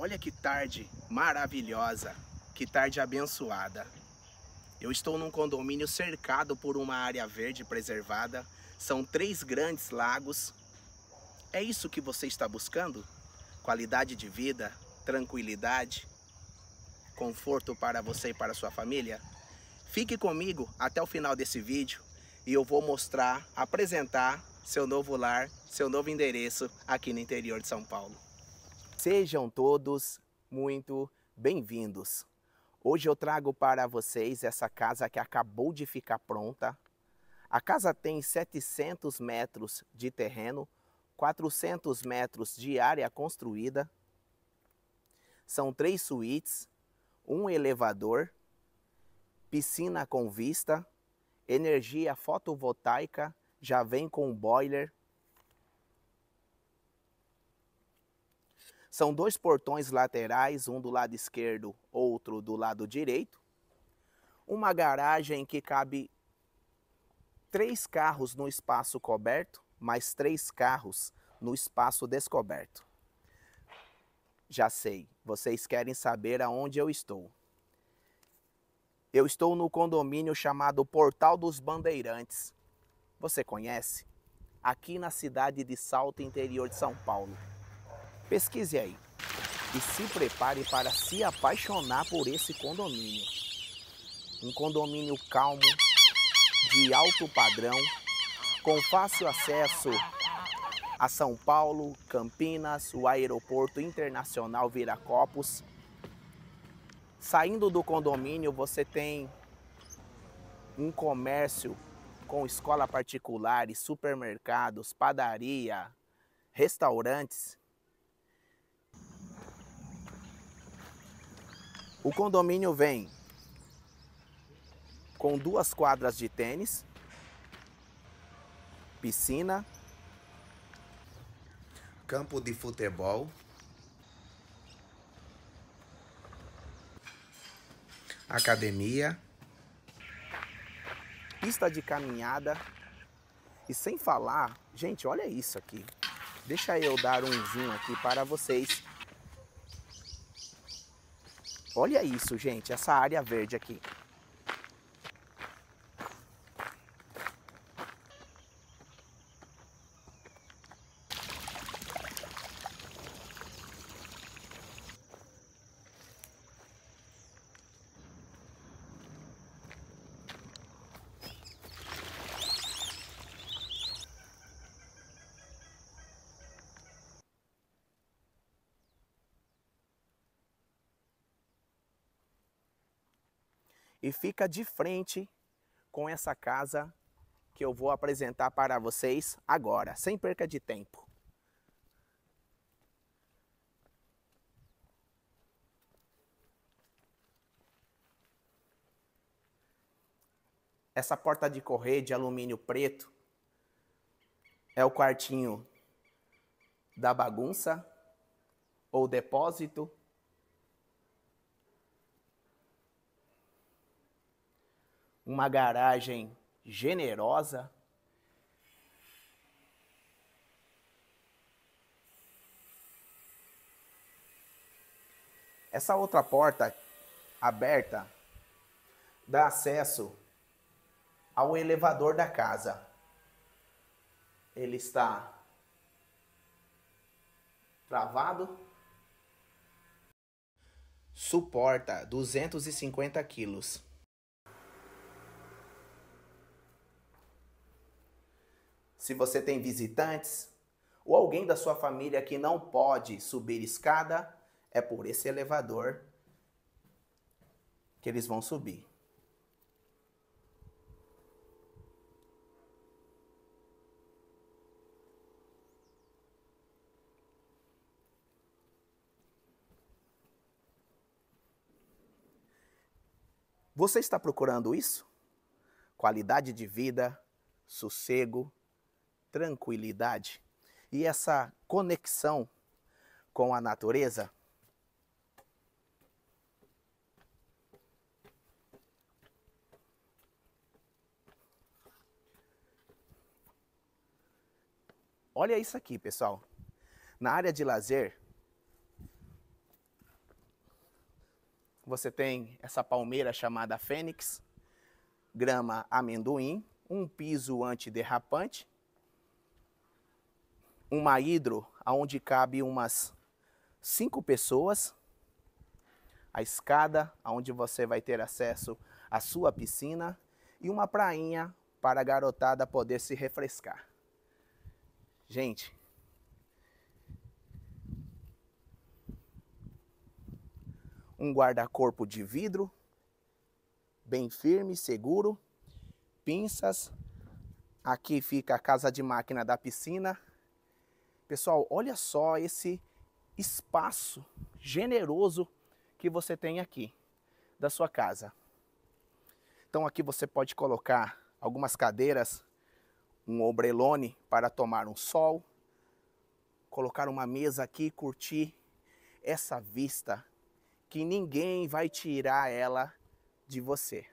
Olha que tarde maravilhosa, que tarde abençoada. Eu estou num condomínio cercado por uma área verde preservada. São 3 grandes lagos. É isso que você está buscando? Qualidade de vida, tranquilidade, conforto para você e para sua família? Fique comigo até o final desse vídeo e eu vou mostrar, apresentar seu novo lar, seu novo endereço aqui no interior de São Paulo. Sejam todos muito bem-vindos. Hoje eu trago para vocês essa casa que acabou de ficar pronta. A casa tem 700 metros de terreno, 400 metros de área construída. São 3 suítes, um elevador, piscina com vista, energia fotovoltaica, já vem com boiler. São 2 portões laterais, um do lado esquerdo, outro do lado direito. Uma garagem que cabe 3 carros no espaço coberto, mais 3 carros no espaço descoberto. Já sei, vocês querem saber aonde eu estou. Eu estou no condomínio chamado Portal dos Bandeirantes. Você conhece? Aqui na cidade de Salto, interior de São Paulo. Pesquise aí e se prepare para se apaixonar por esse condomínio. Um condomínio calmo, de alto padrão, com fácil acesso a São Paulo, Campinas, o Aeroporto Internacional Viracopos. Saindo do condomínio, você tem um comércio com escola particulares, supermercados, padaria, restaurantes. O condomínio vem com 2 quadras de tênis, piscina, campo de futebol, academia, pista de caminhada e sem falar, gente, olha isso aqui. Deixa eu dar um zoom aqui para vocês. Olha isso, gente, essa área verde aqui. E fica de frente com essa casa que eu vou apresentar para vocês agora, sem perca de tempo. Essa porta de correr de alumínio preto é o quartinho da bagunça ou depósito. Uma garagem generosa. Essa outra porta aberta dá acesso ao elevador da casa. Ele está travado. Suporta 250 quilos. Se você tem visitantes ou alguém da sua família que não pode subir escada, é por esse elevador que eles vão subir. Você está procurando isso? Qualidade de vida, sossego, tranquilidade e essa conexão com a natureza? Olha isso aqui, pessoal. Na área de lazer, você tem essa palmeira chamada Fênix, grama amendoim, um piso antiderrapante, uma hidro onde cabe umas 5 pessoas, a escada onde você vai ter acesso à sua piscina e uma prainha para a garotada poder se refrescar. Gente, um guarda-corpo de vidro, bem firme, seguro, pinças, aqui fica a casa de máquina da piscina. Pessoal, olha só esse espaço generoso que você tem aqui da sua casa. Então aqui você pode colocar algumas cadeiras, um ombrelone para tomar um sol, colocar uma mesa aqui e curtir essa vista que ninguém vai tirar ela de você.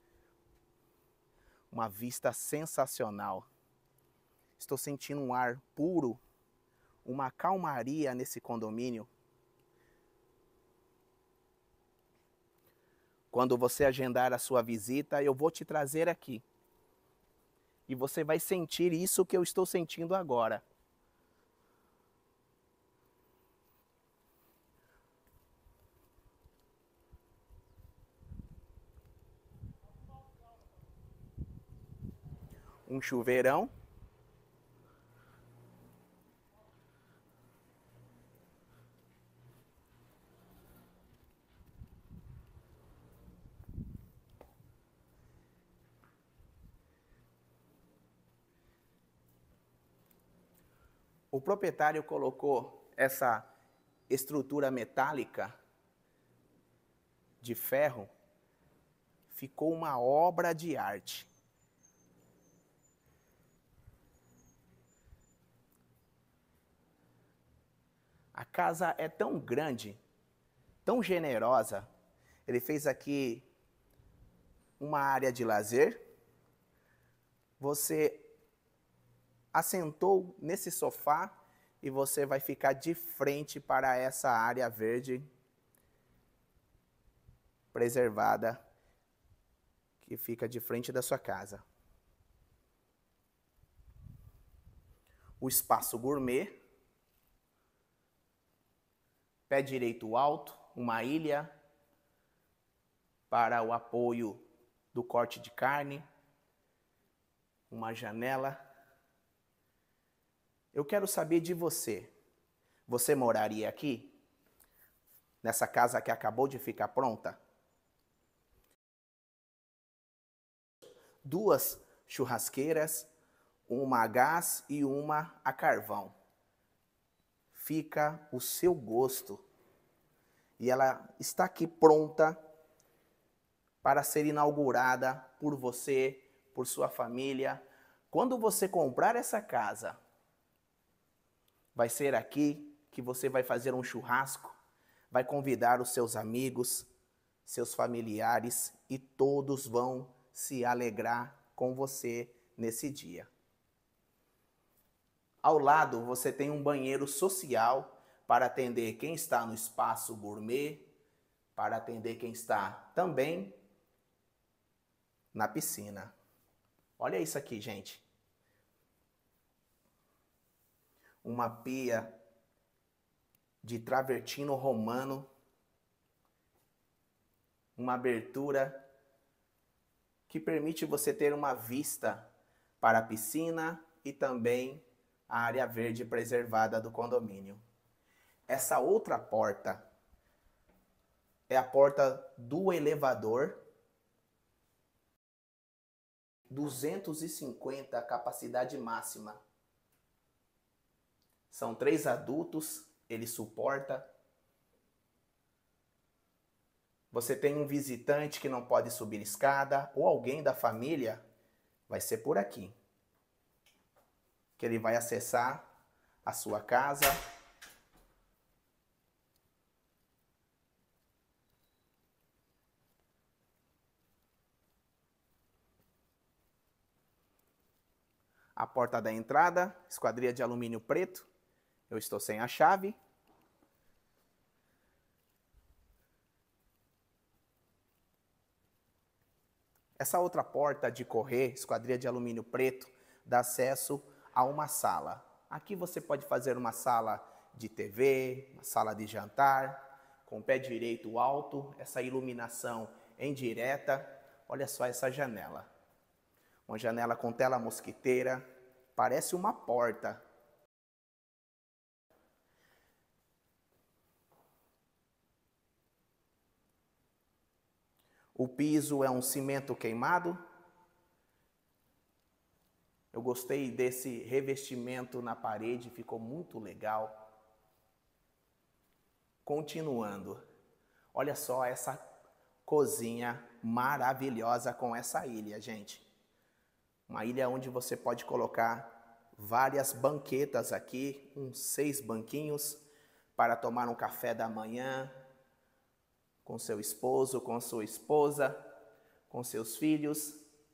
Uma vista sensacional. Estou sentindo um ar puro, uma calmaria nesse condomínio. Quando você agendar a sua visita, eu vou te trazer aqui. E você vai sentir isso que eu estou sentindo agora. Um chuveirão. O proprietário colocou essa estrutura metálica de ferro, ficou uma obra de arte. A casa é tão grande, tão generosa, ele fez aqui uma área de lazer. Você assentou nesse sofá e você vai ficar de frente para essa área verde preservada que fica de frente da sua casa. O espaço gourmet, pé direito alto, uma ilha para o apoio do corte de carne, uma janela. Eu quero saber de você. Você moraria aqui? Nessa casa que acabou de ficar pronta? 2 churrasqueiras, uma a gás e uma a carvão. Fica o seu gosto. E ela está aqui pronta para ser inaugurada por você, por sua família. Quando você comprar essa casa, vai ser aqui que você vai fazer um churrasco, vai convidar os seus amigos, seus familiares e todos vão se alegrar com você nesse dia. Ao lado você tem um banheiro social para atender quem está no espaço gourmet, para atender quem está também na piscina. Olha isso aqui, gente. Uma pia de travertino romano, uma abertura que permite você ter uma vista para a piscina e também a área verde preservada do condomínio. Essa outra porta é a porta do elevador, 250 capacidade máxima. São 3 adultos, ele suporta. Você tem um visitante que não pode subir escada, ou alguém da família, vai ser por aqui que ele vai acessar a sua casa. A porta da entrada, esquadria de alumínio preto. Eu estou sem a chave. Essa outra porta de correr, esquadria de alumínio preto, dá acesso a uma sala. Aqui você pode fazer uma sala de TV, uma sala de jantar, com o pé direito alto, essa iluminação em direta. Olha só essa janela. Uma janela com tela mosquiteira, parece uma porta. O piso é um cimento queimado. Eu gostei desse revestimento na parede, ficou muito legal. Continuando, olha só essa cozinha maravilhosa com essa ilha, gente. Uma ilha onde você pode colocar várias banquetas aqui, uns 6 banquinhos, para tomar um café da manhã com seu esposo, com sua esposa, com seus filhos.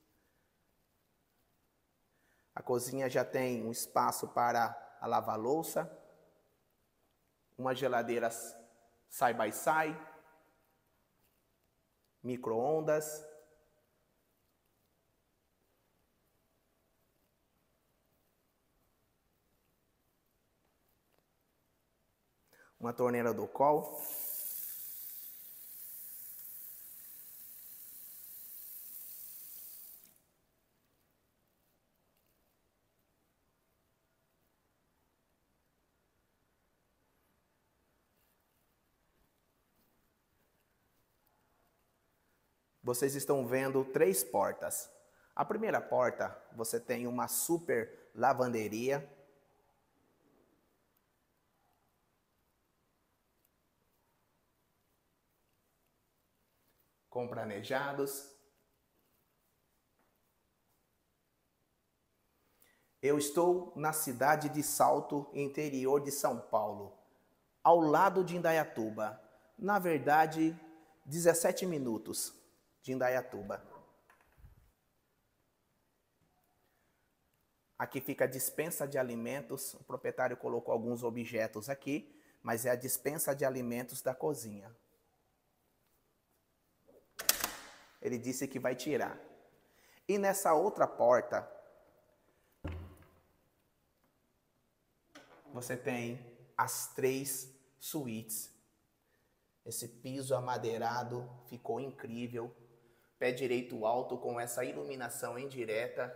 A cozinha já tem um espaço para a lava-louça, uma geladeira side-by-side, micro-ondas, uma torneira do Col. Vocês estão vendo 3 portas. A primeira porta, você tem uma super lavanderia. Com planejados. Eu estou na cidade de Salto, interior de São Paulo, ao lado de Indaiatuba. Na verdade, 17 minutos de Indaiatuba. Aqui fica a despensa de alimentos. O proprietário colocou alguns objetos aqui, mas é a despensa de alimentos da cozinha. Ele disse que vai tirar. E nessa outra porta, você tem as 3 suítes. Esse piso amadeirado ficou incrível. Pé direito alto com essa iluminação em direta.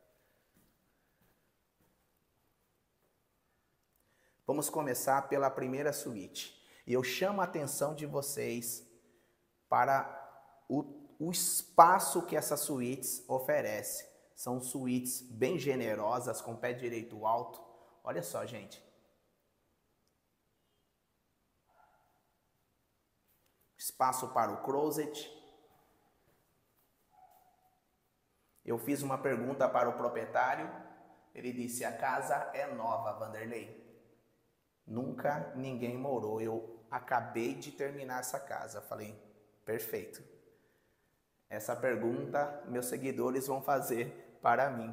Vamos começar pela primeira suíte. E eu chamo a atenção de vocês para o espaço que essa suítes oferece. São suítes bem generosas, com pé direito alto. Olha só, gente. Espaço para o closet. Eu fiz uma pergunta para o proprietário. Ele disse: a casa é nova, Vanderlei. Nunca ninguém morou. Eu acabei de terminar essa casa. Falei, perfeito. Essa pergunta meus seguidores vão fazer para mim.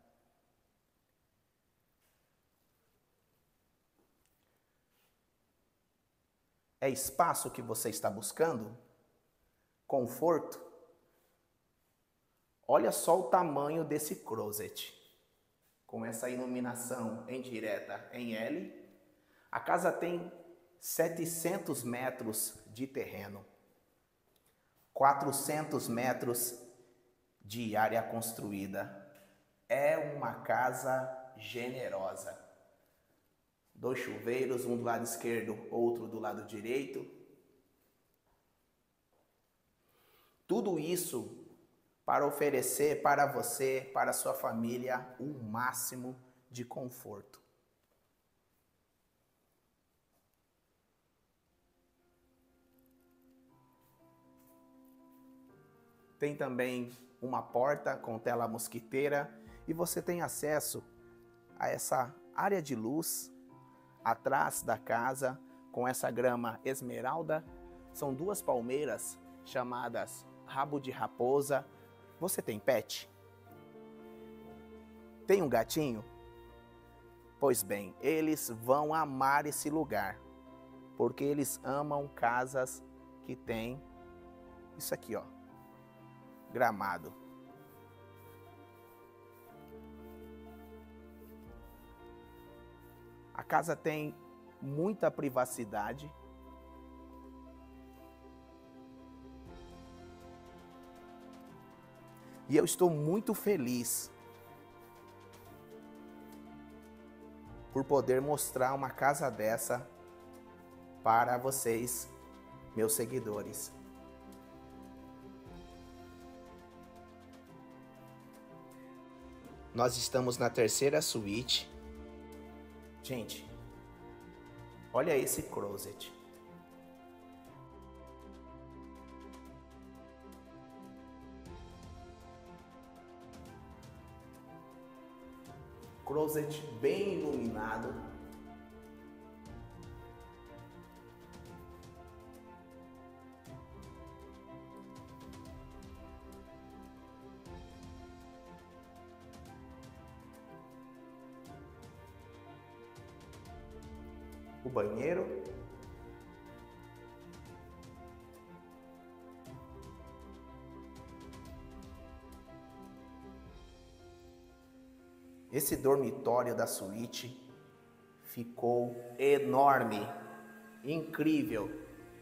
É espaço que você está buscando? Conforto? Olha só o tamanho desse closet. Com essa iluminação em direta em L. A casa tem 700 metros de terreno. 400 metros de área construída. É uma casa generosa. 2 chuveiros, um do lado esquerdo, outro do lado direito. Tudo isso para oferecer para você, para a sua família, o máximo de conforto. Tem também uma porta com tela mosquiteira e você tem acesso a essa área de luz atrás da casa com essa grama esmeralda. São 2 palmeiras chamadas rabo de raposa. Você tem pet? Tem um gatinho? Pois bem, eles vão amar esse lugar, porque eles amam casas que tem isso aqui, ó, gramado. casa tem muita privacidade. E eu estou muito feliz por poder mostrar uma casa dessa para vocês, meus seguidores. Nós estamos na terceira suíte. Gente, olha esse closet. Closet bem iluminado. O banheiro. Esse dormitório da suíte ficou enorme, incrível.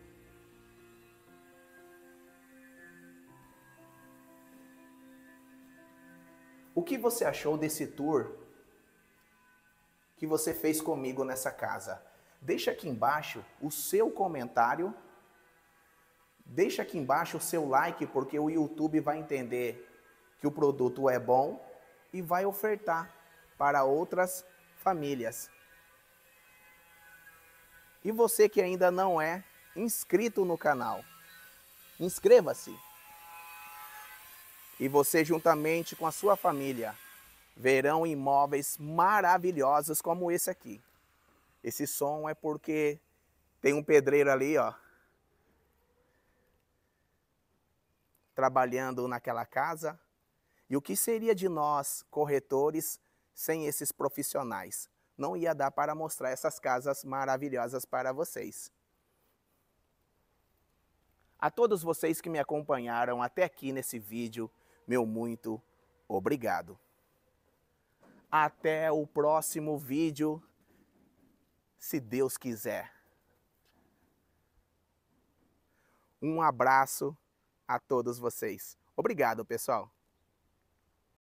O que você achou desse tour que você fez comigo nessa casa? Deixa aqui embaixo o seu comentário. Deixa aqui embaixo o seu like, porque o YouTube vai entender que o produto é bom e vai ofertar para outras famílias. E você que ainda não é inscrito no canal, inscreva-se. E você, juntamente com a sua família, verão imóveis maravilhosos como esse aqui. Esse som é porque tem um pedreiro ali, ó, trabalhando naquela casa. E o que seria de nós, corretores, sem esses profissionais? Não ia dar para mostrar essas casas maravilhosas para vocês. A todos vocês que me acompanharam até aqui nesse vídeo, meu muito obrigado. Até o próximo vídeo, se Deus quiser. Um abraço a todos vocês. Obrigado, pessoal.